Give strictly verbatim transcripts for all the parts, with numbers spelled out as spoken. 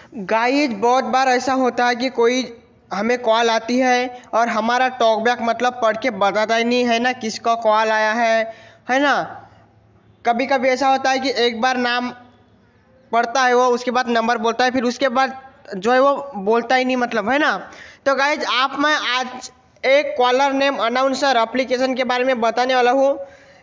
Guys बहुत बार ऐसा होता है कि कोई हमें कॉल आती है और हमारा टॉकबैक मतलब पढ़ के बताता ही नहीं है ना किसका कॉल आया है है ना। कभी कभी ऐसा होता है कि एक बार नाम पढ़ता है वो, उसके बाद नंबर बोलता है, फिर उसके बाद जो है वो बोलता ही नहीं मतलब, है ना। तो गाइज आप मैं आज एक कॉलर नेम अनाउंसर एप्लीकेशन के बारे में बताने वाला हूँ,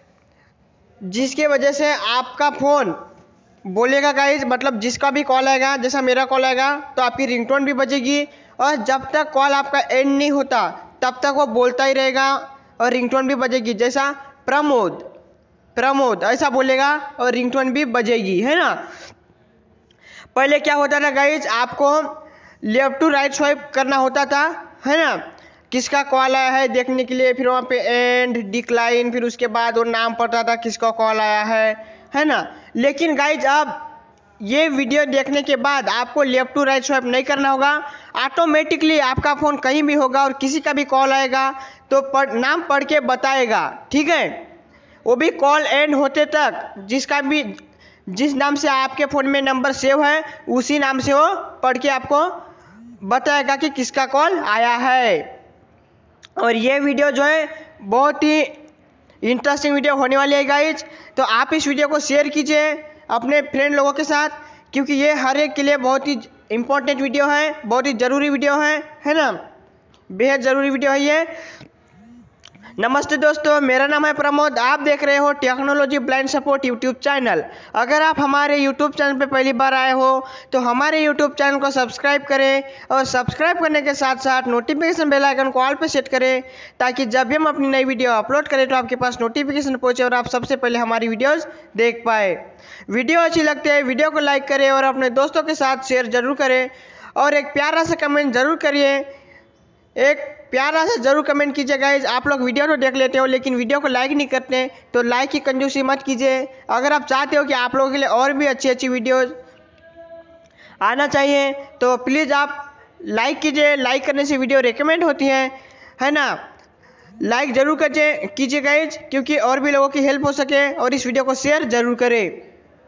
जिसकी वजह से आपका फ़ोन बोलेगा गाइज, मतलब जिसका भी कॉल आएगा, जैसा मेरा कॉल आएगा तो आपकी रिंगटोन भी बजेगी और जब तक कॉल आपका एंड नहीं होता तब तक वो बोलता ही रहेगा और रिंगटोन भी बजेगी। जैसा प्रमोद प्रमोद ऐसा बोलेगा और रिंगटोन भी बजेगी, है ना। पहले क्या होता था गाइज, आपको लेफ्ट टू राइट स्वाइप करना होता था, है ना, किसका कॉल आया है देखने के लिए। फिर वहाँ पे एंड डिक्लाइन, फिर उसके बाद वो नाम पड़ता था किसका कॉल आया है है ना। लेकिन गाइज अब ये वीडियो देखने के बाद आपको लेफ्ट टू राइट स्वाइप नहीं करना होगा। ऑटोमेटिकली आपका फ़ोन कहीं भी होगा और किसी का भी कॉल आएगा तो पढ़, नाम पढ़ के बताएगा, ठीक है। वो भी कॉल एंड होते तक, जिसका भी जिस नाम से आपके फ़ोन में नंबर सेव है उसी नाम से वो पढ़ के आपको बताएगा कि किसका कॉल आया है। और ये वीडियो जो है बहुत ही इंटरेस्टिंग वीडियो होने वाली है गाइज, तो आप इस वीडियो को शेयर कीजिए अपने फ्रेंड लोगों के साथ, क्योंकि ये हर एक के लिए बहुत ही इम्पोर्टेंट वीडियो है, बहुत ही ज़रूरी वीडियो है है ना, बेहद ज़रूरी वीडियो है ये। नमस्ते दोस्तों, मेरा नाम है प्रमोद, आप देख रहे हो technology blind support YouTube channel. अगर आप हमारे यूट्यूब चैनल पर पहली बार आए हो तो हमारे यूट्यूब चैनल को सब्सक्राइब करें और सब्सक्राइब करने के साथ साथ नोटिफिकेशन बेल आइकन को ऑल पे सेट करें, ताकि जब भी हम अपनी नई वीडियो अपलोड करें तो आपके पास नोटिफिकेशन पहुंचे और आप सबसे पहले हमारी वीडियोज़ देख पाए। वीडियो अच्छी लगती है वीडियो को लाइक करें और अपने दोस्तों के साथ शेयर ज़रूर करें और एक प्यारा सा कमेंट ज़रूर करिए, एक प्यारा सा जरूर कमेंट कीजिए गाइज। आप लोग वीडियो तो देख लेते हो लेकिन वीडियो को लाइक नहीं करते, तो लाइक की कंजूसी मत कीजिए। अगर आप चाहते हो कि आप लोगों के लिए और भी अच्छी अच्छी वीडियोस आना चाहिए तो प्लीज़ आप लाइक कीजिए, लाइक करने से वीडियो रिकमेंड होती है है ना। लाइक ज़रूर कीजिए कीजिए गाइज, क्योंकि और भी लोगों की हेल्प हो सके, और इस वीडियो को शेयर ज़रूर करें।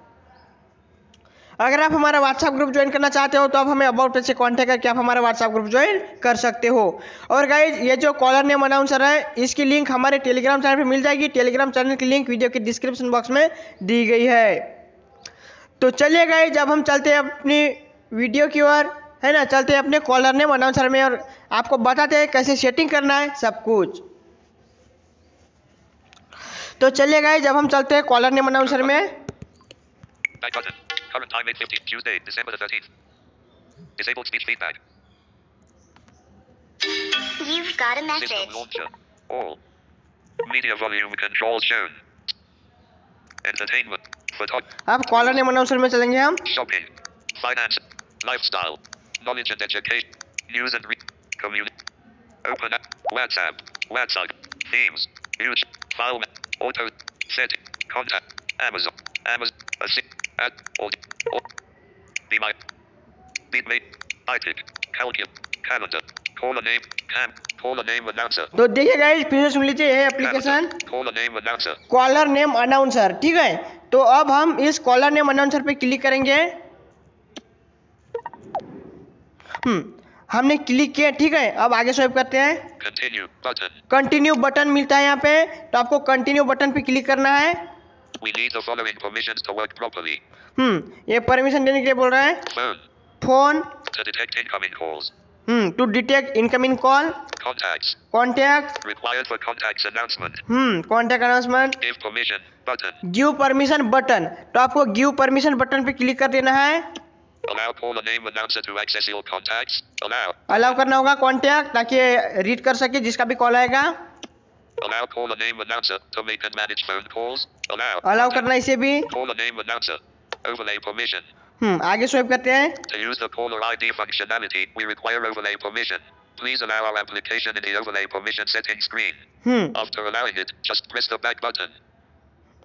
अगर आप हमारा व्हाट्सएप ग्रुप ज्वाइन करना चाहते हो तो आप हमें अबाउट से कांटेक्ट करके आप हमारा व्हाट्सएप ग्रुप ज्वाइन कर सकते हो। और गाइज ये जो कॉलर नेम अनाउंसर है इसकी लिंक हमारे टेलीग्राम चैनल पे मिल जाएगी। टेलीग्राम चैनल की लिंक वीडियो के डिस्क्रिप्शन बॉक्स में दी गई है। तो चलिए गाइज अब हम चलते हैं अपनी वीडियो की ओर, है ना, चलते हैं अपने कॉलर नेम अनाउंसर में और आपको बताते हैं कैसे सेटिंग करना है सब कुछ। तो चलिए गाइज अब हम चलते हैं कॉलर नेम अनाउंसर में। Current time eight fifteen, Tuesday, December the thirteenth. Disabled speech feedback. You've got a message. System launcher. All. Media volume control shown. Entertainment. Photography. अब कॉलर नेम अनाउंसर में चलेंगे हम। Shopping. Finance. Lifestyle. Knowledge and education. News and re- community. Open app. WhatsApp. WhatsApp. Themes. News. File. Auto. Setting. Contact. Amazon. Amazon. Assist. Add. Audio. Be my. Beat me. iTick. Calcul. Calendar. Call a name. Cam. Call a name announcer. तो देखिए guys फिर से सुन लीजिए, ये application Call a name announcer. Caller name announcer, ठीक है। तो अब हम इस कॉलर नेम अनाउंसर पे क्लिक करेंगे। हम्म हमने क्लिक किया, ठीक है। अब आगे स्वाइप करते हैं। Continue button. कंटिन्यू बटन मिलता है यहाँ पे, तो आपको कंटिन्यू बटन पे क्लिक करना है। We need the following permissions to work properly. हम्म ये परमिशन देने के लिए बोल रहा है। Phone. Phone, To detect incoming calls. Hmm to detect incoming call, Contacts. Contact, Required for contacts announcement. Hmm contact announcement, Give permission button. Give permission button, तो आपको give permission button पे क्लिक कर देना है। Allow call a name announcer to access your contacts. Allow. Allow करना होगा contact, ताकि read कर सके जिसका भी कॉल आएगा। Allow call a name announcer to make and manage phone calls. Allow. Allow करना इसे भी। Call a name announcer. Overlay permission. हम्म आगे स्वाइप करते हैं। To use the caller I D functionality, we require overlay permission. Please allow our application in the overlay permission settings screen. Hmm After allowing it, just press the back button.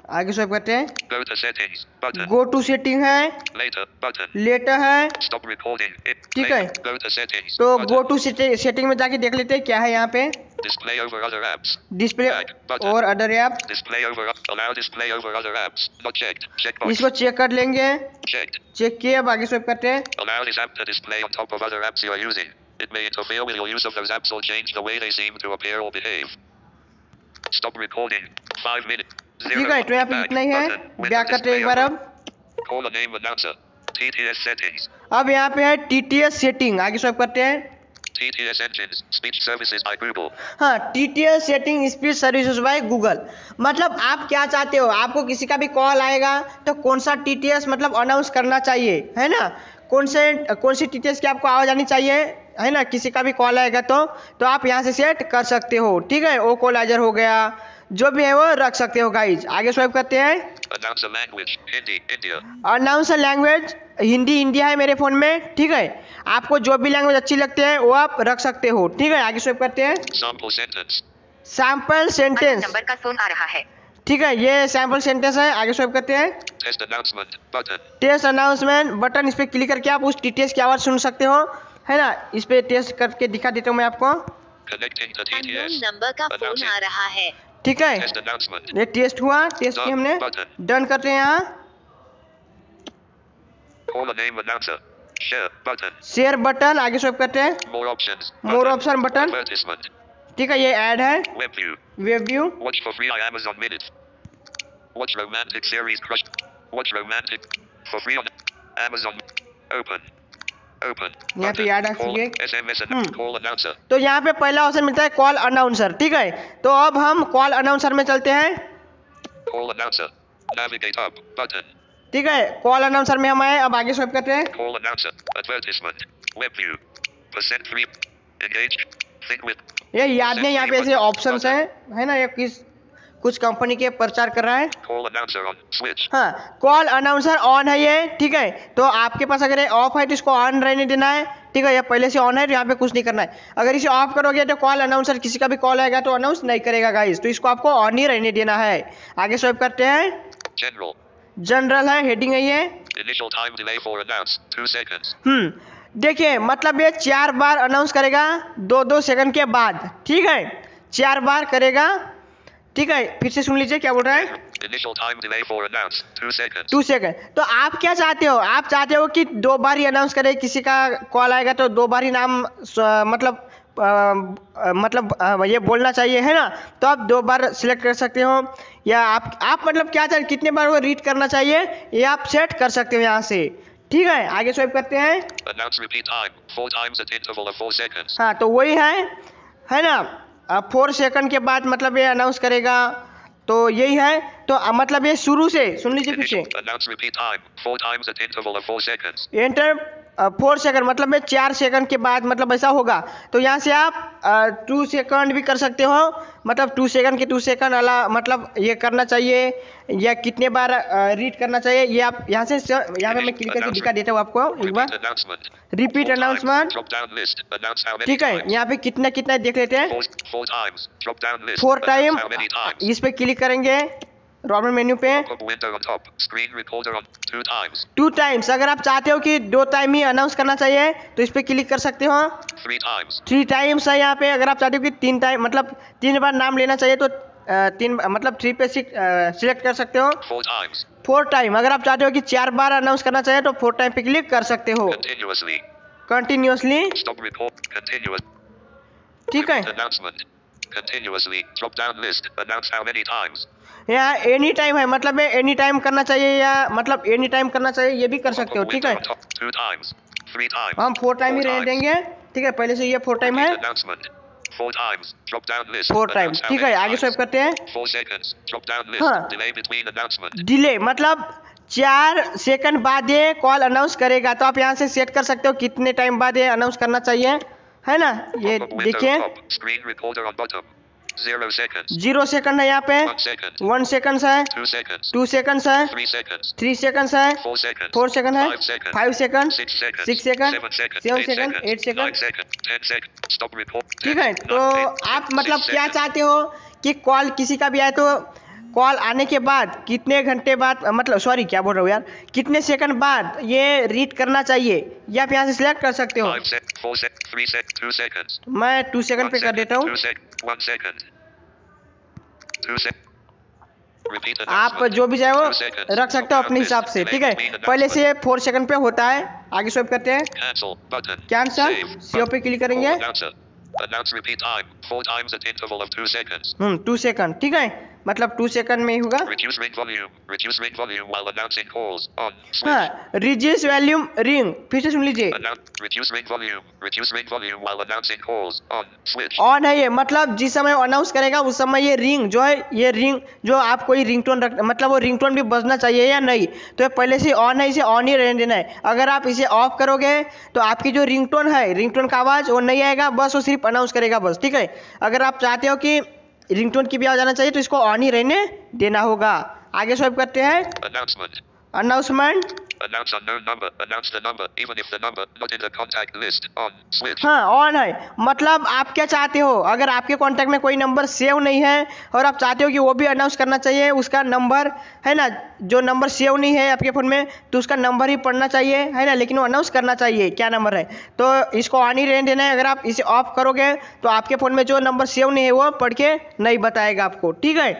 आगे swipe करते हैं। Go to settings button. Go to setting है, Later button. Later है, Stop recording. It. ठीक Later. है। Go to settings तो button. Go to setting में जाके देख लेते हैं क्या है यहाँ पे। Display over other apps. Display Back button. और other app, Display over allow display over other apps. Not checked. Checkbox. इसको चेक कर लेंगे। Checked. चेक किए, अब आगे स्वाइप करते हैं। Allow this app to display on top of other apps you are using. It may interfere with your use of those apps or change the way they seem to appear or behave. Stop recording. Five minutes. Zero. ठीक है, तो यहाँ पे Back इतना ही है। button. Window back करते हैं एक display बार over. अब। Call the name announcer. T T S settings. अब यहाँ पे है टी टी एस सेटिंग, आगे स्वाइप करते हैं। T T S engines. Speech services by Google. हाँ, T T S setting speech services by Google. मतलब आप क्या चाहते हो, आपको किसी का भी कॉल आएगा तो कौन सा टी टी एस मतलब अनाउंस करना चाहिए, है ना, कौन से कौन सी टी टी एस की आपको आवाज़ आनी चाहिए, है ना, किसी का भी कॉल आएगा तो तो आप यहाँ से सेट कर सकते हो। ठीक है, ओ कॉलाइजर हो गया, जो भी है वो रख सकते हो गाइज। आगे स्वाइप करते हैं। Announcer language. Hindi. India. Announcer language Hindi India है मेरे फ़ोन में। ठीक है, आपको जो भी लैंग्वेज अच्छी लगती है वो आप रख सकते हो। ठीक है, आगे स्वाइप करते हैं। Sample sentence. Sample sentence, number का फोन आ रहा है। ठीक है, ये सैम्पल सेंटेंस है। आगे स्वाइप करते हैं। Test announcement button. Test announcement button, इस पर क्लिक करके आप उस टी टी एस की आवाज़ सुन सकते हो, है ना। इस पर टेस्ट करके दिखा देता हूँ मैं आपको। Connecting to T T S. Number का फोन आ रहा है। ठीक है, Test announcement. ये टेस्ट हुआ, टेस्ट किया हमने, डन करते हैं यहाँ। Call the name announcer. Share button. Share button, आगे स्वाइप करते हैं। More options. More button. Option button, Advertisement. ठीक है, ये ऐड है। Web view. Web view, Watch for free on Amazon Minutes. Watch romantic series Crush. Watch romantic for free on Amazon. Open. Open. यहाँ पे Button. याद आ Call चुकी है। S M S and hmm. call announcer. तो यहाँ पे पहला option मिलता है कॉल अनाउंसर। ठीक है, तो अब हम कॉल अनाउंसर में चलते हैं। Call announcer. Navigate up button. ठीक है, कॉल अनाउंसर में हम आए, अब आगे स्वाइप करते हैं। Call announcer. Advertisement. Web view. Percent three. Engage. Think with. ये याद नहीं, यहाँ पे ऐसे ऑप्शंस हैं, है ना, ये किस कुछ कंपनी के प्रचार कर रहा है। Call announcer on switch. हाँ, कॉल अनाउंसर ऑन है ये। ठीक है, तो आपके पास अगर ये ऑफ है तो इसको ऑन रहने देना है। ठीक है, ये पहले से ऑन है तो यहाँ पे कुछ नहीं करना है। अगर इसे ऑफ करोगे तो कॉल अनाउंसर किसी का भी कॉल आएगा तो अनाउंस नहीं करेगा गाइस, तो इसको आपको ऑन ही रहने देना है। आगे स्वाइप करते हैं। General. जनरल है, हेडिंग है ये। Initial time delay for announce. Two seconds. हम्म, देखिए मतलब ये चार बार अनाउंस करेगा दो दो सेकंड के बाद। ठीक है, चार बार करेगा। ठीक है, फिर से सुन लीजिए क्या बोल रहा है। Initial time delay for announce. Two seconds. Two second. तो आप क्या चाहते हो, आप चाहते हो कि दो बार ही अनाउंस करे, किसी का कॉल आएगा तो दो बार ही नाम स- मतलब आ, आ, मतलब आ, ये बोलना चाहिए, है ना, तो आप दो बार सिलेक्ट कर सकते हो। या आप आप मतलब क्या चाहते कितने बार वो रीड करना चाहिए ये आप सेट कर सकते हो यहाँ से। ठीक है, आगे स्वाइप करते हैं। Announce repeat time. Four times at interval of four seconds. हाँ, तो वही है है ना, फोर सेकंड के बाद मतलब ये अनाउंस करेगा, तो यही है। तो अ, मतलब ये शुरू से सुन लीजिए फिर से। Initial announce repeat time. Four times at interval of four seconds. Enter four second मतलब में चार सेकंड के बाद मतलब ऐसा होगा। तो यहाँ से आप टू सेकंड भी कर सकते हो, मतलब टू सेकंड के टू सेकंड अला मतलब ये करना चाहिए या कितने बार रीड करना चाहिए ये आप यहाँ से यहाँ पे मैं क्लिक करके दिखा देता हूँ आपको एक Repeat बार। announcement. Repeat Four times. Announcement, Drop down list. Announce how many ठीक है, times. यहाँ पे कितना कितना देख लेते हैं। Four, four times. Drop down list. Four time, Announce how many times. इस पे क्लिक करेंगे नॉर्मल मेन्यू पे। Pop-up window on top. Screen recorder on two times. Two times, अगर आप चाहते हो कि दो टाइम ही अनाउंस करना चाहिए तो इस पे क्लिक कर सकते हो। Three times. थ्री टाइम्स है यहाँ पे, अगर आप चाहते हो कि तीन टाइम मतलब तीन बार नाम लेना चाहिए तो अ, तीन मतलब थ्री पे सिलेक्ट कर सकते हो। Four times. फोर टाइम, अगर आप चाहते हो कि चार बार अनाउंस करना चाहिए तो फोर टाइम पे क्लिक कर सकते हो। Continuously. Continuously, Stop record. Continuous. ठीक है, Repeat announcement. Continuously. Drop down list. Announce how many times. यहाँ एनी टाइम है, मतलब एनी टाइम करना चाहिए या मतलब एनी टाइम करना चाहिए ये भी कर सकते हो। Pop-up ठीक window है, on top. Two times. Three times. हम फोर टाइम ही Four रहने times. देंगे। ठीक है, पहले से ये फोर टाइम है। Repeat announcement. Four times. Drop down list. Four time, Announce how ठीक है, many आगे times. स्वाइप करते हैं। Four seconds. Drop down list. हाँ। Delay between announcement. डिले मतलब चार सेकंड बाद ये कॉल अनाउंस करेगा, तो आप यहाँ से सेट कर सकते हो कितने टाइम बाद ये अनाउंस करना चाहिए, है ना। ये Pop-up window देखिए on top. Screen recorder on bottom. Zero seconds. Zero second है यहाँ पे, One second. वन सेकंड है, Two seconds. टू सेकंड है, Three seconds. थ्री सेकंड है, Four seconds. फोर सेकंड है, Five seconds. Five second, Six seconds. Six second, Seven seconds. Seven Eight second, seconds. Eight second. Nine seconds. Ten seconds. Stop record. ठीक Ten, है, तो nine, eight, आप six मतलब क्या seconds. चाहते हो कि कॉल किसी का भी आए तो कॉल आने के बाद कितने घंटे बाद मतलब सॉरी क्या बोल रहा हूँ यार, कितने सेकंड बाद ये रीड करना चाहिए ये आप यहाँ से सिलेक्ट कर सकते हो। Five sec, four sec, three sec, two seconds. मैं टू सेकंड One पे कर second, देता हूँ। two sec, one second. Two sec. Repeat आप announcement. जो भी चाहे वो Two seconds. रख सकते हो अपने Open हिसाब list. से, Delay ठीक है। between पहले announcement. से फोर सेकंड पे होता है, आगे स्वाइप करते हैं, Cancel button. Cancel Save. सीओ पे क्लिक करेंगे। Call announcer. Announce repeat time. Four times at interval of two seconds. Hmm two second, ठीक है, मतलब टू सेकंड में ही होगा। Reduce ring volume. Reduce ring volume while announcing calls. On. Switch. हाँ, reduce volume ring, फिर से सुन लीजिए। Announce. Reduce ring volume. Reduce ring volume while announcing calls. On. Switch. On है ये, मतलब जिस समय अनाउंस करेगा उस समय ये रिंग जो है, ये रिंग जो आप कोई रिंगटोन रख मतलब वो रिंगटोन भी बजना चाहिए या नहीं, तो ये पहले से ऑन है, इसे ऑन ही रहने देना है। अगर आप इसे ऑफ करोगे तो आपकी जो रिंगटोन है, रिंगटोन का आवाज़ वो नहीं आएगा, बस वो सिर्फ अनाउंस करेगा बस, ठीक है। अगर आप चाहते हो कि रिंगटोन की भी आवाज़ आना चाहिए तो इसको ऑन ही रहने देना होगा। आगे स्वाइप करते हैं, Announcement. Announcement. Announce unknown number. Announce the number even if the number not in the contact list. On. Switch. हाँ ऑन है, मतलब आप क्या चाहते हो, अगर आपके कॉन्टैक्ट में कोई नंबर सेव नहीं है और आप चाहते हो कि वो भी अनाउंस करना चाहिए, उसका नंबर है ना, जो नंबर सेव नहीं है आपके फ़ोन में तो उसका नंबर ही पढ़ना चाहिए है ना, लेकिन वो अनाउंस करना चाहिए क्या नंबर है, तो इसको ऑन ही रहने देना है। अगर आप इसे ऑफ करोगे तो आपके फ़ोन में जो नंबर सेव नहीं है वो पढ़ के नहीं बताएगा आपको, ठीक है।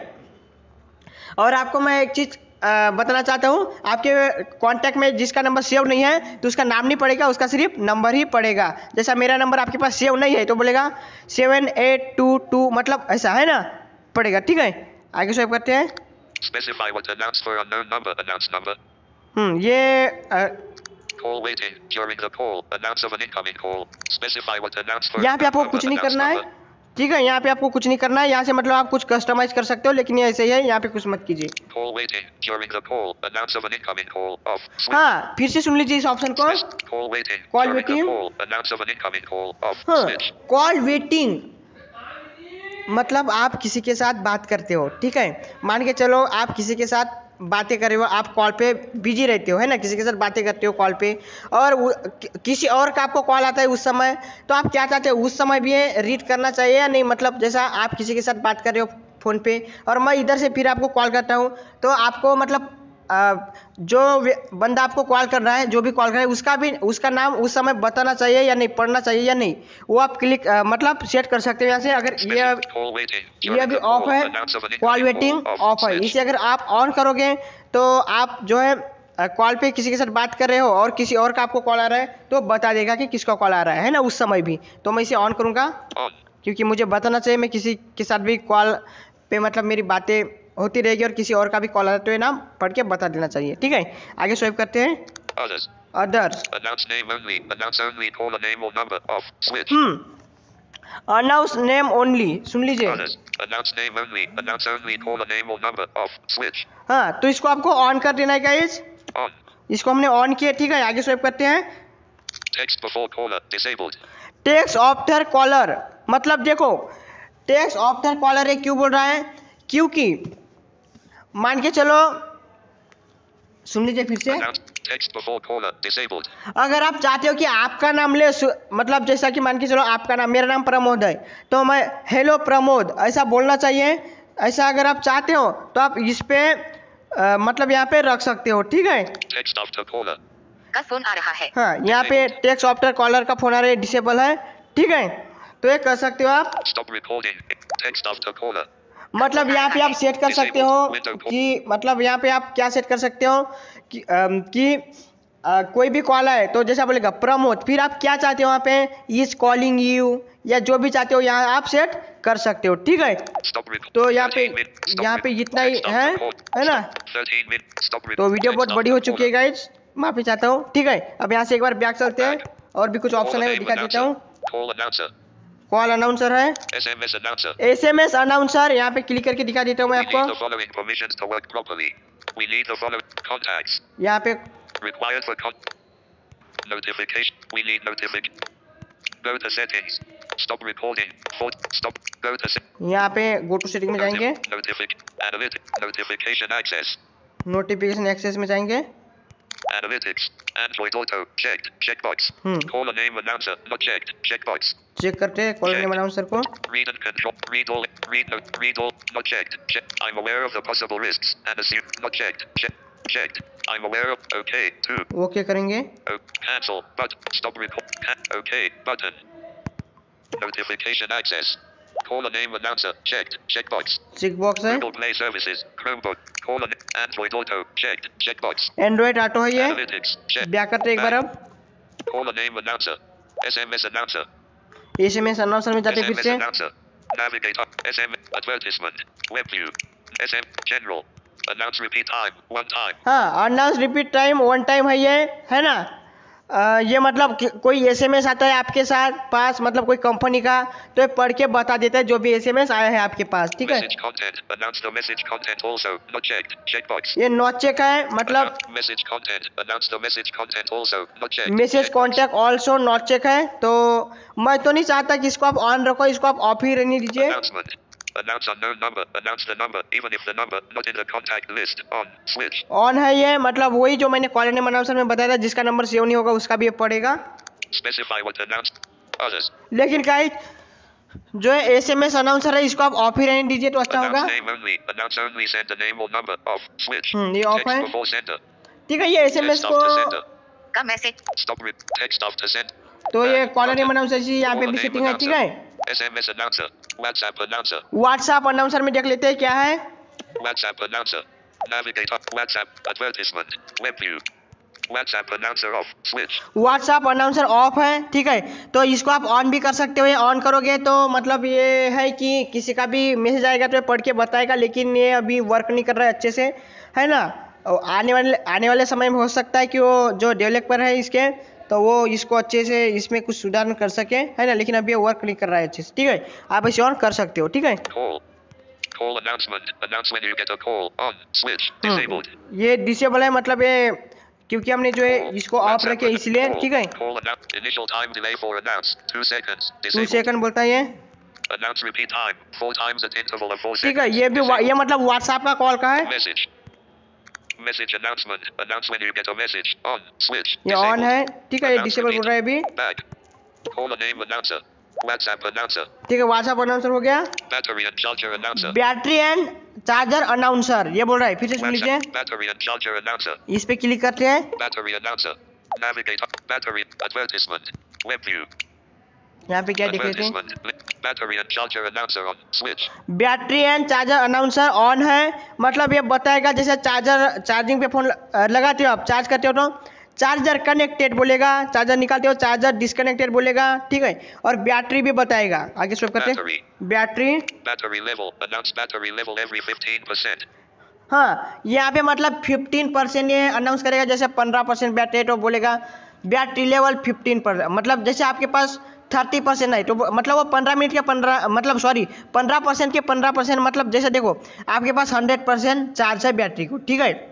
और आपको मैं एक चीज़ अ, बताना चाहता हूँ, आपके कांटेक्ट में जिसका नंबर सेव नहीं है तो उसका नाम नहीं पड़ेगा, उसका सिर्फ नंबर ही पड़ेगा। जैसा मेरा नंबर आपके पास सेव नहीं है तो बोलेगा सेवन एट टू टू, मतलब ऐसा है ना पड़ेगा, ठीक है। आगे स्वाइप करते हैं। Specify what to announce for unknown number. Announce number. हम्म ये अ, Call waiting. During the call, announce of an incoming call. Specify what to announce for यहाँ पे unknown आपको number. कुछ नहीं Announce करना है, number. ठीक है। यहाँ पे आपको कुछ नहीं करना है, यहाँ से मतलब आप कुछ कस्टमाइज कर सकते हो, लेकिन ये ऐसे ही है, यहाँ पे कुछ मत कीजिए। Call waiting. During the call, announce of an incoming call. Off. Switch. हाँ फिर से सुन लीजिए इस ऑप्शन को, Spec- Call waiting. Call During waiting. the call, announce of an incoming call. Off. हाँ Switch. कॉल वेटिंग, मतलब आप किसी के साथ बात करते हो, ठीक है। मान के चलो आप किसी के साथ बातें कर रहे हो, आप कॉल पे बिजी रहते हो है ना, किसी के साथ बातें करते हो कॉल पे, और वो- कि, किसी और का आपको कॉल आता है उस समय, तो आप क्या चाहते हो उस समय भी ये रीड करना चाहिए या नहीं, मतलब जैसा आप किसी के साथ बात कर रहे हो फ़ोन पे और मैं इधर से फिर आपको कॉल करता हूँ, तो आपको मतलब आ, जो वे- बंदा आपको कॉल कर रहा है, जो भी कॉल कर रहा है उसका भी उसका नाम उस समय बताना चाहिए या नहीं, पढ़ना चाहिए या नहीं, वो आप क्लिक आ, मतलब सेट कर सकते हो यहाँ से। अगर ये Call waiting. ये During अभी the ऑफ call, है, announce of an call incoming waiting call. Off. Off है, Switch. इसे अगर आप ऑन करोगे तो आप जो है कॉल पे किसी के साथ बात कर रहे हो और किसी और का आपको कॉल आ रहा है तो बता देगा कि किसका कॉल आ रहा है है ना उस समय भी। तो मैं इसे ऑन करूँगा On. क्योंकि मुझे बताना चाहिए, मैं किसी के साथ भी कॉल पे मतलब मेरी बातें होती रहेगी और किसी और का भी कॉल आता है तो ये नाम पढ़ के बता देना चाहिए, ठीक है। आगे स्वाइप करते हैं, Others. Others. Announce name only. Announce only. Call a name or number. Off. Switch. Hmm announce name only, सुन लीजिए। Others. Announce name only. Announce only. Call a name or number. Off. Switch. हाँ तो इसको आपको on कर देना है guys, On. इसको हमने ऑन किया, ठीक है। आगे स्वाइप करते हैं, Text before caller. Disabled. Text after caller, मतलब देखो टेक्स्ट आफ्टर कॉलर ये क्यों बोल रहा है, क्योंकि मान के चलो, सुन लीजिए फिर से, Announce text before caller. Disabled. अगर आप चाहते हो कि आपका नाम ले सु- मतलब जैसा कि मान के चलो आपका नाम, मेरा नाम प्रमोद है तो मैं हेलो प्रमोद ऐसा बोलना चाहिए, ऐसा अगर आप चाहते हो तो आप इस पे अ, मतलब यहाँ पे रख सकते हो, ठीक है। Text after caller. का फोन आ रहा है। हाँ यहाँ पे टेक्स्ट आफ्टर कॉलर का फोन आ रहा है, डिसेबल है, ठीक है। तो ये कर सकते हो आप, Stop recording. Text after caller. मतलब यहाँ पे आप सेट कर सकते हो कि मतलब यहाँ पे आप क्या सेट कर सकते हो कि, अम, कि अ, कोई भी कॉल आए तो जैसा बोलेगा प्रमोद, फिर आप क्या चाहते हो वहाँ पे इज कॉलिंग यू या जो भी चाहते हो यहाँ आप सेट कर सकते हो, ठीक है। Stop recording. तो यहाँ पे thirteen minutes. Stop यहाँ पे recording. जितना ही Text है after call. है ना, thirteen minutes. Stop recording. तो वीडियो बहुत Text बड़ी हो after चुकी है caller. गाइज, माफी चाहता हूँ, ठीक है। अब यहाँ से एक बार बैक चलते हैं और भी कुछ Call ऑप्शन a है वो name दिखा देता हूँ। announcer. Call announcer. Call announcer है, S M S announcer. S M S announcer, यहाँ पे क्लिक करके दिखा देता हूँ मैं We need the आपको। following permissions to work properly. We need the following contacts. यहाँ पे Required for con- notification. We need notification. Go to settings. Stop recording. Fort- Stop. Go to se- यहाँ पे गो टू सेटिंग में जाएंगे, Notific. Analytic. Notification access. Notification access में जाएंगे, Analytics. Android Auto. Checked. Checkbox. Hmm. Call a name announcer. Not checked. Checkbox. Check करते हैं caller name announcer को। Read and control. Read all. Read note. Read all. Not checked. Check. I'm aware of the possible risks and assume. Not checked. Check. Checked. I'm aware of. Okay. Two. Okay करेंगे। Oh, cancel. But stop record. Can- okay. Button. Notification access. Call a name announcer. Checked. Checkbox. Check box है। Google Play Services. Chromebook. Call a na- Android Auto. Checked. Checkbox. Android Auto है ये। Analytics. Check. Back करते हैं एक बार अब। Call a name announcer. S M S announcer. S M S announcer में जाते हैं S M फिर S से। announcer. Navigate up. S M advertisement. Web view. S M general. Announce repeat time. One time. हाँ, announce repeat time one time है ये, है ना। आ, ये मतलब कि कोई एसएमएस आता है आपके साथ पास, मतलब कोई कंपनी का, तो ये पढ़ के बता देता है जो भी एसएमएस आया है आपके पास, ठीक है। Message content. Announce the message content also. Not checked. Checkbox. ये नॉट चेक है, मतलब Announce message content. Announce the message content also. Not checked. Message Checkbox. Contact also not check है। तो मैं तो नहीं चाहता कि इसको आप ऑन रखो, इसको आप ऑफ ही रहने दीजिए। Announcement. Announce unknown number. Announce the number even if the number not in the contact list. On. Switch. On है ये, मतलब वही जो मैंने कॉलर नेम अनाउंसर में बताया था, जिसका नंबर सेव नहीं होगा उसका भी ये पड़ेगा। Specify what announced. Others. लेकिन गाइस जो है एसएमएस अनाउंसर है, इसको आप ऑफ ही रहने दीजिए तो अच्छा होगा। Announce name only. Announce only. Send the name or number. Off. Switch. हम्म, ये ऑफ Text है। before sender. ठीक है, ये एसएमएस Text को after sender. का message Stop. Re- text after send. तो ये Back. Caller name Button. Announcer जी यहाँ पे भी सेटिंग है, ठीक है। S M S announcer. WhatsApp announcer. WhatsApp announcer में देख लेते हैं क्या है। WhatsApp announcer. Navigate up. WhatsApp advertisement. Web view. WhatsApp announcer off. Switch. WhatsApp announcer off है, ठीक है। तो इसको आप ऑन भी कर सकते हो। ये ऑन करोगे तो मतलब ये है कि किसी का भी मैसेज आएगा तो ये पढ़ के बताएगा, लेकिन ये अभी वर्क नहीं कर रहा है अच्छे से, है ना। और आने वाले आने वाले समय में हो सकता है कि वो जो डेवलपर है इसके, तो वो इसको अच्छे से इसमें कुछ सुधार कर सके, है ना। लेकिन अभी ये वर्क नहीं कर रहा है अच्छे से, ठीक है। आप इसे ऑन कर सकते हो, ठीक है। Call. Call announcement. Announce when you get a call. On. Switch. हम्म, Disabled. ये डिसेबल है, मतलब ये क्योंकि हमने जो है Call. इसको ऑफ WhatsApp रखे announce- इसलिए, call. ठीक है। Call announce. Initial time delay for announce. Two seconds. Two Disabled. Second बोलता है ये, Announce repeat time. Four times at interval of four ठीक है। seconds. ये भी वा- Disabled. ये मतलब व्हाट्सएप का कॉल का है। Message. Message announcement. Announce when you get a message. On. Switch. ये ऑन Disabled. है, ठीक है। ये Announce डिसेबल बोल repeat. रहा है अभी, Back. Call a name announcer. WhatsApp announcer. ठीक है। व्हाट्सएप अनाउंसर हो गया। Battery and charger announcer. Battery and charger announcer ये बोल रहा है, फिर से सुन लीजिए। WhatsApp. Battery and charger announcer. इस पे क्लिक करते हैं। Battery announcer. Navigate up. Battery advertisement. Web view. यहाँ पे क्या देख लेते हैं। Advertisement. Li- Battery and charger announcer on. Switch. Battery and charger announcer on है, मतलब ये बताएगा जैसे चार्जर चार्जिंग पे फोन लगाते हो आप, चार्ज करते हो तो चार्जर कनेक्टेड बोलेगा, चार्जर निकालते हो चार्जर डिस्कनेक्टेड बोलेगा, ठीक है। और बैटरी भी बताएगा। आगे स्विप करते हैं। Battery. Battery, Battery level. Announce battery level every fifteen percent. हाँ यहाँ पे मतलब फिफ्टीन परसेंट ये अनाउंस करेगा। जैसे पंद्रह परसेंट बैटरी है तो बोलेगा बैटरी लेवल फिफ्टीन परसेंट, मतलब जैसे आपके पास थर्टी परसेंट है तो वो- मतलब वो पंद्रह मिनट के पंद्रह मतलब सॉरी पंद्रह परसेंट के पंद्रह परसेंट मतलब जैसे देखो आपके पास हंड्रेड परसेंट चार्ज है बैटरी को, ठीक है।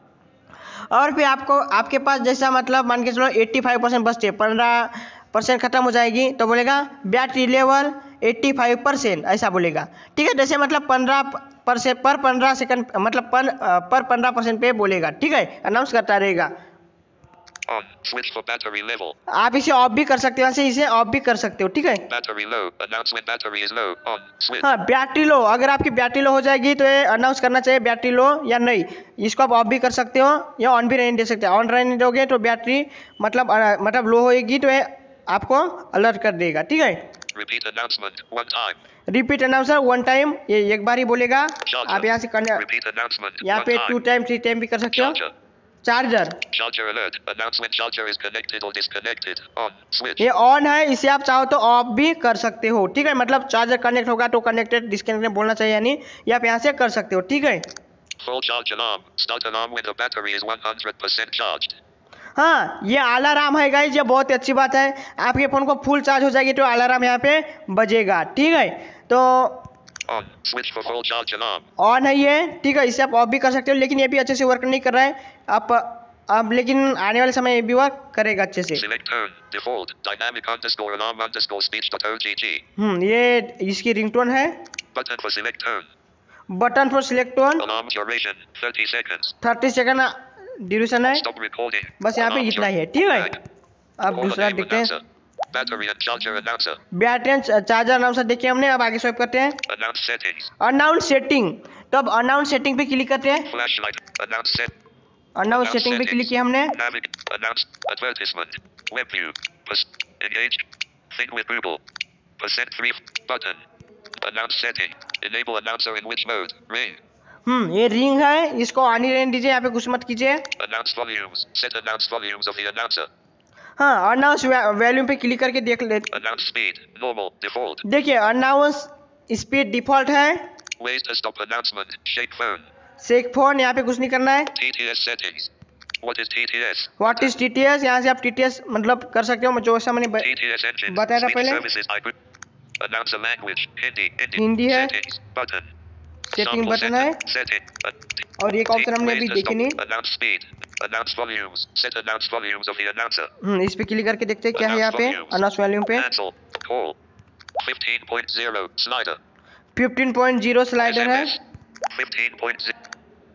और फिर आपको आपके पास जैसा मतलब मान के चलो एट्टी फाइव परसेंट बचते, पंद्रह परसेंट खत्म हो जाएगी तो बोलेगा battery level eighty five percent, ऐसा बोलेगा, ठीक है। जैसे मतलब पंद्रह परसेंट पर पंद्रह सेकंड मतलब पर पर पंद्रह परसेंट पे बोलेगा, ठीक है। अनाउंस करता रहेगा। On. Switch for battery level. आप इसे ऑफ भी कर सकते हो, वैसे इसे ऑफ भी कर सकते हो, ठीक है। Battery low. Announce when battery is low. On. Switch. हाँ, बैटरी लो, अगर आपकी बैटरी लो हो जाएगी तो ये अनाउंस करना चाहिए बैटरी लो या नहीं। इसको आप ऑफ भी कर सकते हो या ऑन भी रहने दे सकते हो। ऑन रहने दोगे तो बैटरी मतलब अ, मतलब लो होएगी तो ये आपको अलर्ट कर देगा, ठीक है। Repeat announcement. One time. Repeat announcer one time, ये एक बार ही बोलेगा। Charger. आप यहाँ से करने Repeat announcement. यहाँ One पे time. Two time three time भी कर सकते हो। Charger. Charger, Charger alert. Announce when charger is connected or disconnected. On. Switch. ये ऑन है, इसे आप चाहो तो ऑफ भी कर सकते हो, ठीक है। मतलब चार्जर कनेक्ट होगा तो कनेक्टेड डिस्कनेक्टेड बोलना चाहिए यानी, ये आप यहाँ से कर सकते हो, ठीक है। Full charge alarm. Start alarm when the battery is one hundred percent charged. हाँ, ये अलार्म है गाइस, ये बहुत ही अच्छी बात है। आपके फ़ोन को फुल चार्ज हो जाएगी तो अलार्म यहाँ पे बजेगा, ठीक है। तो On. Switch for full charge alarm. On है ये, ठीक है। इसे आप ऑफ भी कर सकते हो, लेकिन ये भी अच्छे से वर्क नहीं कर रहा है आप अब, लेकिन आने वाले समय ये भी वर्क करेगा अच्छे से। Select tone. Default. Dynamic underscore alarm underscore speech dot O G G. हम्म, ये इसकी रिंगटोन है। Button for select tone. Button for select tone, Alarm duration. thirty seconds. Thirty second duration है, Stop recording. बस यहाँ पे Alarm इतना ही है, clock. ठीक है। Back. अब Caller दूसरा name देखते हैं, announcer. Battery and charger announcer. Battery and charger announcer देखिए हमने। अब आगे स्वाइप करते हैं, Announce settings. Announce setting. तो अब अनाउंस सेटिंग पे क्लिक करते हैं, Flashlight. Announce set. Announce setting पे क्लिक किया हमने। Navig. Announce. Advertisement. Web view. Pers- engage. Think with Google. Percent three. Button. Announce setting. Enable announcer in which mode? Ring. हम्म ये ring है, इसको on ही रहने दीजिए, यहाँ पे कुछ मत कीजिए। Announce volumes. Set announce volumes of the announcer. हाँ, अनाउंस वॉल्यूम पे क्लिक करके देख ले, Announce speed. Normal. Default. देखिए अनाउंस स्पीड डिफॉल्ट है। Ways to stop announcement. Shake phone. Shake phone, यहाँ पे कुछ नहीं करना है। T T S settings. What is T T S? What is TTS, यहाँ से आप टीटीएस मतलब कर सकते हो, जो ऐसा मैंने ब- T T S engine. बताया था Speech पहले। services type. Announcer language. Hindi. Hindi. Hindi है। Settings. Button. Setting Sample button है, setting. Setting. Uh, और एक ऑप्शन हमने Ways अभी to देखी stop. नहीं। Announce speed. Announce volumes. Set announce volumes of the announcer. हम्म इस पे क्लिक करके देखते हैं क्या है यहाँ पे, अनाउंस वॉल्यूम पे। Cancel. Call. fifteen point zero. Slider. Fifteen point zero slider है, S M S. fifteen point zero.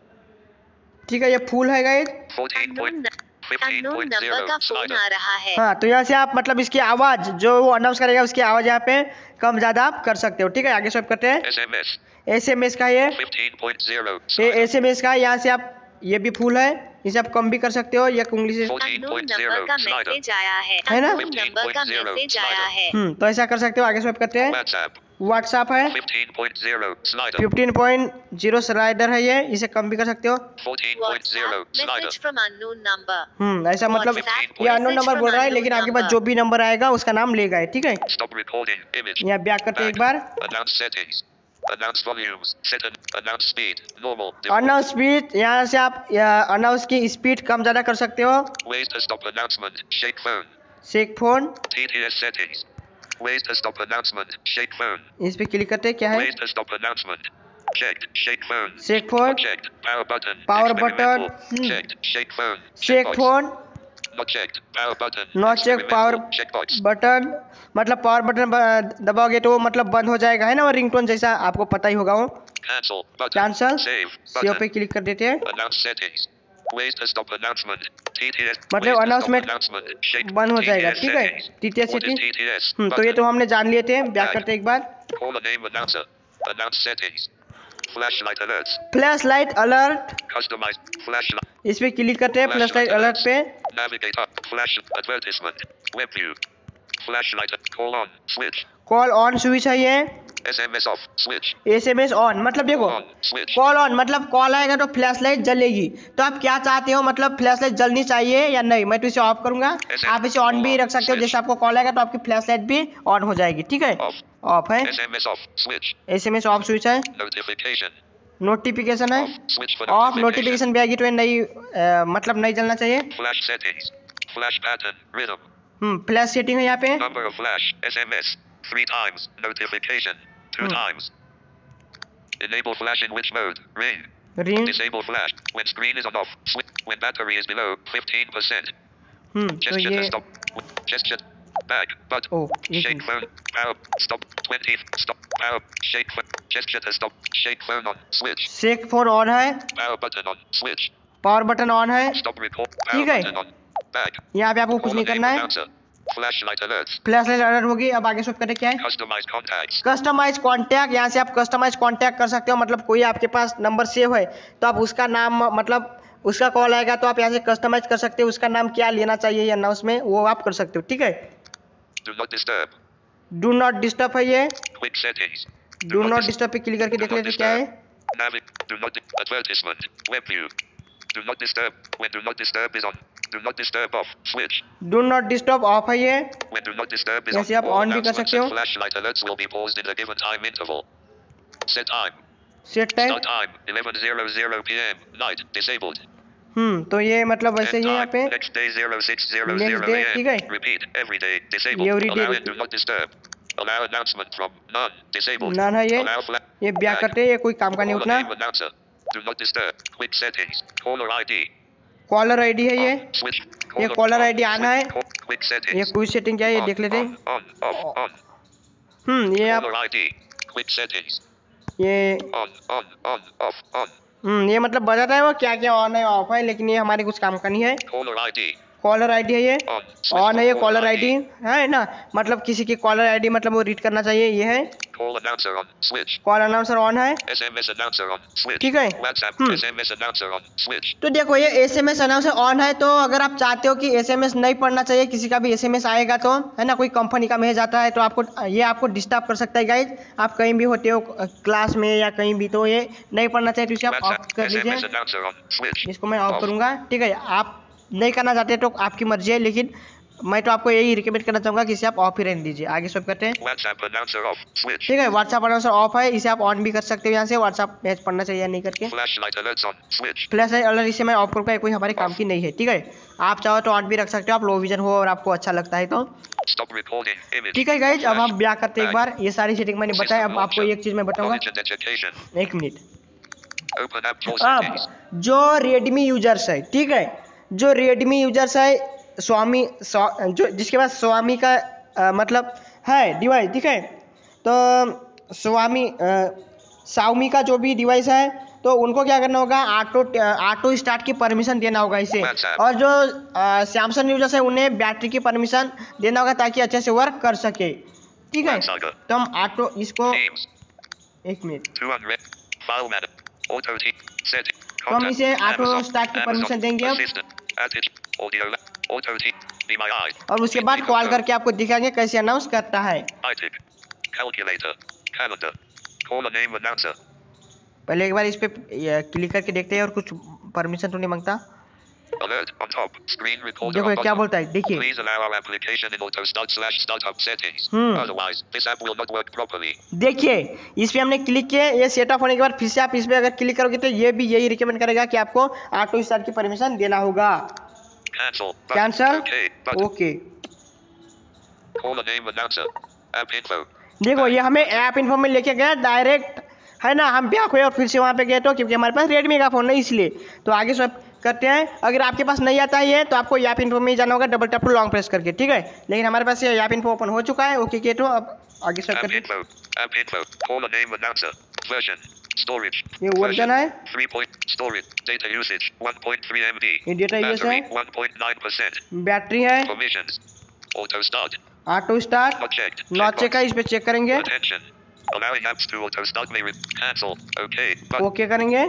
ठीक है, ये फुल है गाइस। fourteen unknown point. न- fifteen unknown point number zero. का फोन Slider. आ रहा है। हाँ, तो यहाँ से आप मतलब इसकी आवाज़ जो वो अनाउंस करेगा उसकी आवाज़ यहाँ पे कम ज़्यादा आप कर सकते हो, ठीक है। आगे स्वाइप करते हैं, S M S. एसएमएस का ये fifteen point zero. ये एसएमएस का है, यहाँ से आप ये भी फुल है, इसे आप कम भी कर सकते हो या उंगली से। fourteen unknown point number zero. का Slider. मैसेज आया है। है ना? अननोन नंबर का मैसेज आया है। हम्म तो ऐसा कर सकते हो। आगे स्वाइप करते हैं, WhatsApp. व्हाट्सएप है, fifteen point zero. Slider. Fifteen point zero slider है ये, इसे कम भी कर सकते हो। fourteen point zero. WhatsApp Slider. Message from unknown number. हम्म ऐसा मतलब WhatsApp ये अननोन message नंबर बोल from रहा है, unknown लेकिन आपके पास number। जो भी नंबर आएगा उसका नाम लेगा है, ठीक है। Stop recording. Image. यहाँ बैक करते हैं एक Back. बार, Announce settings. Announce volumes. Set an announce speed. Normal. Default. Announce speed, यहाँ से आप अनाउंस की स्पीड कम ज़्यादा कर सकते हो। Ways to stop announcement. Shake phone. Shake phone, T T S settings. Ways to stop announcement. Shake phone. इस पे क्लिक करते हैं क्या है, Ways to stop announcement. Checked. Shake phone. Shake phone, Checked. Power button. Power Experimental. button. Hmm. Checked. Shake phone. Shake Checkbox. Phone, Not checked. Power button. Not check power Experimental. Checkbox. Button, मतलब power button ब- दबाओगे तो वो मतलब बंद हो जाएगा, है ना, वो रिंगटोन जैसा, आपको पता ही होगा वो। Cancel. Button. Cancel, Save. Save पे Button. क्लिक कर देते हैं, Announce settings. Ways to stop announcement. T T S. मतलब Ways to stop announcement announcement. Shake. बंद हो T T S जाएगा, ठीक है। settings. TTS What is setting, T T S? हम्म तो ये Button. तो हमने जान लिए थे। बैक करते हैं एक बार, Caller name announcer. Announce settings. Flashlight alerts. Flashlight alert, Customized flashlight. इस पे क्लिक करते हैं, फ्लैश लाइट अलर्ट पे। Navigate up. Flash advertisement. Web view. Flashlight. Call on. Switch. Call on switch है ये, S M S off. Switch. SMS on, मतलब देखो On. Switch. Call on मतलब कॉल आएगा तो फ्लैश लाइट जलेगी। तो आप क्या चाहते हो, मतलब फ्लैश लाइट जलनी चाहिए या नहीं। मैं तो इसे ऑफ करूंगा, आप इसे ऑन भी रख सकते हो, जैसे आपको कॉल आएगा तो आपकी फ्लैश लाइट भी ऑन हो जाएगी, ठीक है। Off. ऑफ है, S M S off. Switch. SMS off switch है, Notification. नोटिफिकेशन है, Off. Switch for off notification. Notification भी आएगी तो ये नहीं अ, मतलब नहीं जलना चाहिए। Flash settings. Flash pattern. Rhythm. हम्म फ्लैश सेटिंग है यहाँ पे, Number of flash. S M S. Three times. Notification. Two Hmm. times. Enable flash in which mode? Ring. Ring, Disable flash. When screen is on off. Switch. When battery is below fifteen percent. हम्म तो Gesture ये to stop. Gesture. Back. But. ओ एक Shake phone. Power. Stop. twenty. Stop. Power. Shake phone. Gesture to stop. Shake phone on. Switch. Shake phone on है, Power button on. Switch. Power button on है, Stop record. Power ठीक है। button on. Back. यहाँ पे आपको कुछ Caller नहीं name करना है। announcer. Flashlight alerts. Flashlight alert होगी। अब आगे स्वाइप करते क्या है, Customized contacts. कस्टमाइज कॉन्टैक्ट, यहाँ से आप कस्टमाइज कॉन्टैक्ट कर सकते हो, मतलब कोई आपके पास नंबर सेव है तो आप उसका नाम, मतलब उसका कॉल आएगा तो आप यहाँ से कस्टमाइज कर सकते हो, उसका नाम क्या लेना चाहिए या ना उसमें, वो आप कर सकते हो, ठीक है। Do not disturb. Do not disturb है ये, Quick settings. Do not disturb पे क्लिक करके देख लेते क्या है। Navig. Do not. Di- advertisement. Web view. Do not disturb. When do not disturb is on. Do not disturb off. Switch. Do not disturb off है ये, When do not disturb is जैसे on. आप All on भी कर announcements सकते हो। and flashlight alerts will be paused in a given time interval. Set time. Set time, Start time. eleven hundred p m Night. Disabled. हम्म तो ये मतलब वैसे End ही यहाँ time. पे Next day zero six zero Next zero day, a ठीक m है। Repeat. Every day. Disabled. Every day Allow repeat. and do not disturb. Allow announcement from none. Disabled. None है ये, Allow fla- ये ब्या Back. करते हैं, ये कोई काम का नहीं Caller उठना। name announcer. Do not disturb. Quick settings. Caller I D. Caller ID है ये, On. Switch. ये caller I D आना है। Quick, quick ये settings. कोई सेटिंग क्या है ये On, देख लेते हैं। on, on, off, on. हम्म ये आप Caller I D. Quick settings. ये On, on, on, off, on. हम्म ये मतलब बताता है वो क्या क्या ऑन है ऑफ है, लेकिन ये हमारे कुछ काम का नहीं है। Caller I D. Caller ID है ये, On. Switch ऑन to है ये caller caller I D. ID है ना, मतलब किसी की कॉलर आईडी मतलब वो रीड करना चाहिए, ये है। Call announcer on. Switch. Call announcer on है, S M S announcer on. Switch. ठीक है। WhatsApp. Hmm S M S announcer on. Switch. तो देखो ये एसएमएस अनाउंसर ऑन है, तो अगर आप चाहते हो कि एसएमएस नहीं पढ़ना चाहिए, किसी का भी एसएमएस आएगा तो है ना, कोई कंपनी का मैसेज आता है तो आपको ये आपको डिस्टर्ब कर सकता है गाइज, आप कहीं भी होते हो क्लास में या कहीं भी, तो ये नहीं पढ़ना चाहिए, तो इसे आप ऑफ WhatsApp. कर S M S लीजिए। announcer on. Switch. इसको मैं ऑफ Off. करूँगा, ठीक है। आप नहीं करना चाहते तो आपकी मर्जी है, लेकिन मैं तो आपको यही रिकमेंड करना चाहूँगा कि इसे आप ऑफ ही रहने दीजिए। आगे सब करते हैं, WhatsApp announcer off. Switch. ठीक है। व्हाट्सएप अनाउंसर ऑफ है, इसे आप ऑन भी कर सकते हो यहाँ से, व्हाट्सएप मैच पढ़ना चाहिए या नहीं करके। Flashlight alerts on. Switch. Flashlight alert इसे मैं ऑफ करूँगा, कोई हमारे काम की नहीं है, ठीक है। आप चाहो तो ऑन भी रख सकते हो, आप लो विजन हो और आपको अच्छा लगता है तो, Stop recording. Image. ठीक है गाइज। अब हम Flash. ब्याह करते हैं एक बार, ये सारी सेटिंग मैंने बताया। अब आपको एक चीज़ मैं बताऊँगा, Knowledge and education. एक minute. Open app control settings. अब जो रेडमी यूजर्स है, ठीक है, जो रेडमी यूजर्स है स्वामी स्वा, जो जिसके पास स्वामी का अ, मतलब है डिवाइस, ठीक है, तो स्वामी शाओमी का जो भी डिवाइस है, तो उनको क्या करना होगा, ऑटो ऑटो स्टार्ट की परमिशन देना होगा इसे। और जो सैमसंग यूजर्स है उन्हें बैटरी की परमिशन देना होगा ताकि अच्छे से वर्क कर सके, ठीक है। तो हम ऑटो इसको Teams. एक minute, two hundred. File manager. Auto T. Setting. तो हम इसे ऑटो Amazon. स्टार्ट की परमिशन Amazon. देंगे अब, Assistant. Attach. Audio. Auto T. Be my eye. और उसके बाद कॉल करके आपको दिखाएंगे कैसे अनाउंस करता है। iTick. Calculator. Calendar. Call a name announcer. पहले एक बार इस पे क्लिक करके देखते हैं, और कुछ परमिशन तो नहीं मांगता। Alert on top. Screen recorder देखो ये on क्या bottom. बोलता है, देखिए। Please allow our application in auto start slash startup settings. Hmm. Otherwise, this app will not work properly. देखिए इस पे हमने क्लिक किया, ये सेटअप होने के बाद फिर से आप इस पे अगर क्लिक करोगे तो ये भी यही रिकमेंड करेगा कि आपको ऑटो स्टार्ट की परमिशन देना होगा। Cancel. Button. Cancel, Okay. Button. Okay. Call a name announcer. App info. देखो ये हमें ऐप इन्फो में लेके गया डायरेक्ट, है ना। हम ब्याह हुए और फिर से वहाँ पे गए तो, क्योंकि हमारे पास रेडमी का फ़ोन है इसलिए। तो आगे सब करते हैं। अगर आपके पास नहीं आता है ये, तो आपको ऐप इन्फो में ही जाना होगा, double tap to long press करके, ठीक है। लेकिन हमारे पास ये ऐप इन्फो ओपन हो चुका है, ओके के। तो अब आगे सब App करते हैं। info. App info. Call a name announcer. Version. Storage. ये वर्जन है, three point storage. Data usage. one point three M B. ये डेटा यूज Battery. है, one point nine percent. Battery है, Permissions. Auto start. Auto start Not checked. Not check है, इस पे check करेंगे, Attention. Allowing apps to auto start may re- cancel. Okay. Button. Okay करेंगे।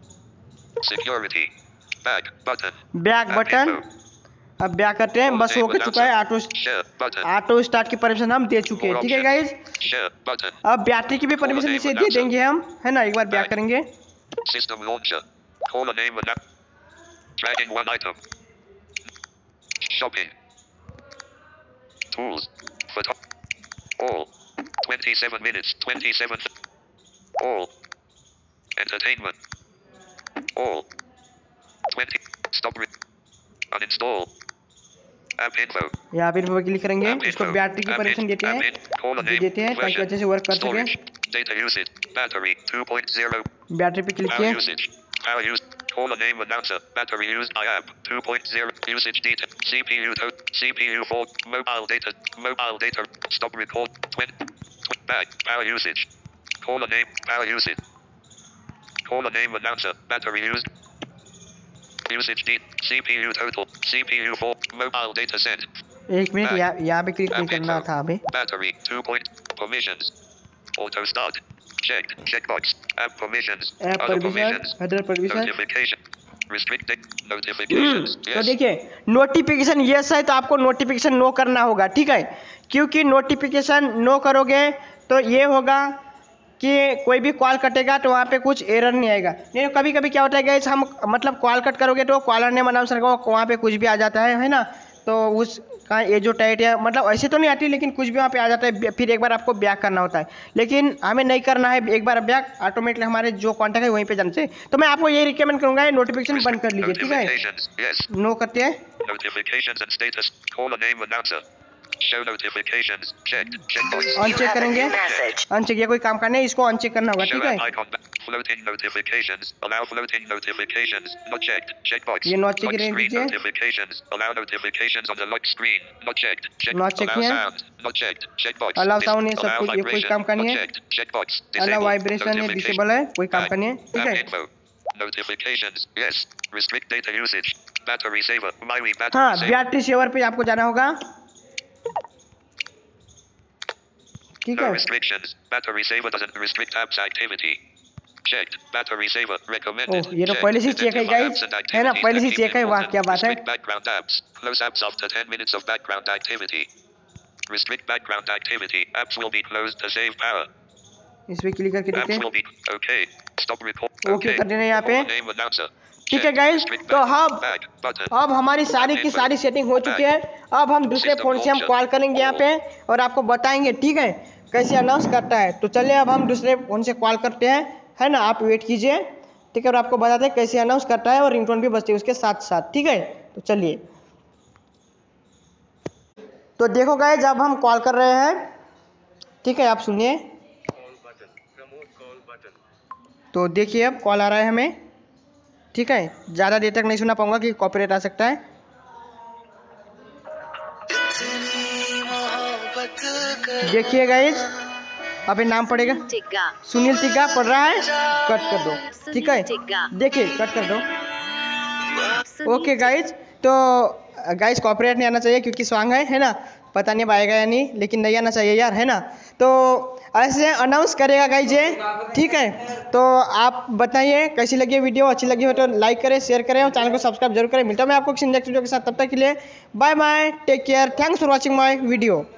Security. Back. Button. Back App button, info. अब back करते हैं, Call बस a name हो के चुका है। Auto announcer. Share. Button. Auto start की परमिशन हम दे चुके हैं, ठीक है गाइज। Share. Button. अब बैटरी की भी परमिशन इसे दे देंगे हम, है ना। एक बार बैक करेंगे, System launcher. Call a name and app. Dragging one item. Shopping. Tools. Photo. All. twenty-seven minutes. twenty-seven. All. Entertainment. All. twenty. Stop. Re- uninstall. App info. यहाँ पे इन्फो पे क्लिक करेंगे, App इसको info. बैटरी की App permission in- देते app हैं, in- Call a दे name. देते हैं ताकि Version. अच्छे से वर्क कर Storage. सके। Data usage. Battery. two point oh. Battery पे क्लिक Power किए, usage. Power use. Call a name announcer. Battery used by app. two point oh. Usage data. C P U to. C P U for. Mobile data. Mobile data. Stop record. Twin. Twin. Back. Power usage. Call a name. Power usage. Call a name announcer. Battery used. Usage D. C P U total. C P U for. Mobile data set. एक minute, यहाँ यहाँ पे click नहीं करना था हमें। Battery. two point. Permissions. Auto start. Checked. Checkbox. App permissions. App Other permission, permissions. Other permission. Notification. Restricted. Notifications. तो Yes. देखिए नोटिफिकेशन यस है, तो आपको नोटिफिकेशन नो करना होगा, ठीक है। क्योंकि नोटिफिकेशन नो करोगे तो ये होगा कि कोई भी कॉल कटेगा तो वहाँ पे कुछ एरर नहीं आएगा। नहीं, कभी कभी क्या होता है गाइस, हम मतलब कॉल कट करोगे तो कॉलर नेम अनाउंसर को वहाँ पे कुछ भी आ जाता है है ना। तो उसका ये जो टाइट है, मतलब ऐसे तो नहीं आती, लेकिन कुछ भी वहाँ पे आ जाता है, फिर एक बार आपको बैक करना होता है। लेकिन हमें नहीं करना है एक बार बैक, ऑटोमेटिकली हमारे जो कॉन्टैक्ट है वहीं पे जाना चाहिए। तो मैं आपको यही रिकमेंड करूँगा, ये नोटिफिकेशन बंद कर लीजिए, ठीक है। Notifications. Yes. नो करते हैं, Notifications and status. Call a name announcer. Show notifications. Checked. Checkbox. Uncheck करेंगे, अनचेक, ये कोई काम का नहीं, इसको अनचेक करना होगा, Show ठीक app है। icon. Floating notifications. Allow floating notifications. Not checked. Checkbox. ये not check Lock रहने screen दीजिए। notifications. Allow notifications on the lock screen. Not checked. Check. Not check Allow here. sound. Not checked. Checkbox. Allow Dis- sound ये सब allow कुछ, ये कोई vibration. काम का नहीं Not है। checked. Checkbox. अला Disable. वाइब्रेशन है, Notification. डिसेबल है, कोई काम का नहीं है, ठीक App है। info. Notifications. Yes. Restrict data usage. Battery saver. MyWe battery हाँ, saver. बैटरी सेवर पे आपको जाना होगा। ठीक No है, restrictions. Battery saver doesn't restrict apps activity. Checked. Battery saver recommended. ओह, ये तो Checked. पहले से चेक है Identify गाइज, apps and है ना, activities पहले that से keep चेक है। वाह important. क्या बात है। Restrict background apps. Close apps after ten minutes of background activity. Restrict background activity. Apps will be closed to save power. इस पे क्लिक करके देखते Apps will हैं। be okay. Stop record. Okay Okay. कर देना यहाँ पे। Name announcer. ठीक है Checked. गाइज, Restrict तो back- हम back button. अब हमारी सारी की सारी सेटिंग हो चुकी है। अब हम दूसरे फ़ोन से हम कॉल करेंगे यहाँ पे और आपको बताएंगे, ठीक है, कैसे अनाउंस करता है। तो चलिए अब हम दूसरे फ़ोन से कॉल करते हैं, है ना। आप वेट कीजिए, ठीक है, और आपको बताते हैं कैसे अनाउंस करता है और रिंगटोन भी बजती है उसके साथ साथ, ठीक है। तो चलिए, तो देखो गाइज, अब हम कॉल कर रहे हैं, ठीक है, आप सुनिए। तो देखिए अब कॉल आ रहा है हमें, ठीक है। ज़्यादा देर तक नहीं सुना पाऊंगा कि कॉपीराइट आ सकता है। देखिए गाइज, अभी नाम पड़ेगा टिग्गा। सुनील तिग्गा पड़ रहा है, कट कर दो, ठीक है। टिग्गा। देखिए कट कर दो। सुनील ओके गाइज, तो गाइज कॉपीराइट नहीं आना चाहिए क्योंकि सॉन्ग है है ना। पता नहीं अब आएगा या नहीं, लेकिन नहीं आना चाहिए यार, है ना। तो ऐसे अनाउंस करेगा गाइज ये, ठीक है। तो आप बताइए कैसी लगी वीडियो। अच्छी लगी हो तो लाइक करें, शेयर करें और चैनल को सब्सक्राइब जरूर करें। मिलता हूं मैं आपको किसी नेक्स्ट वीडियो के साथ, तब तक के लिए bye bye, take care, thanks for watching my video.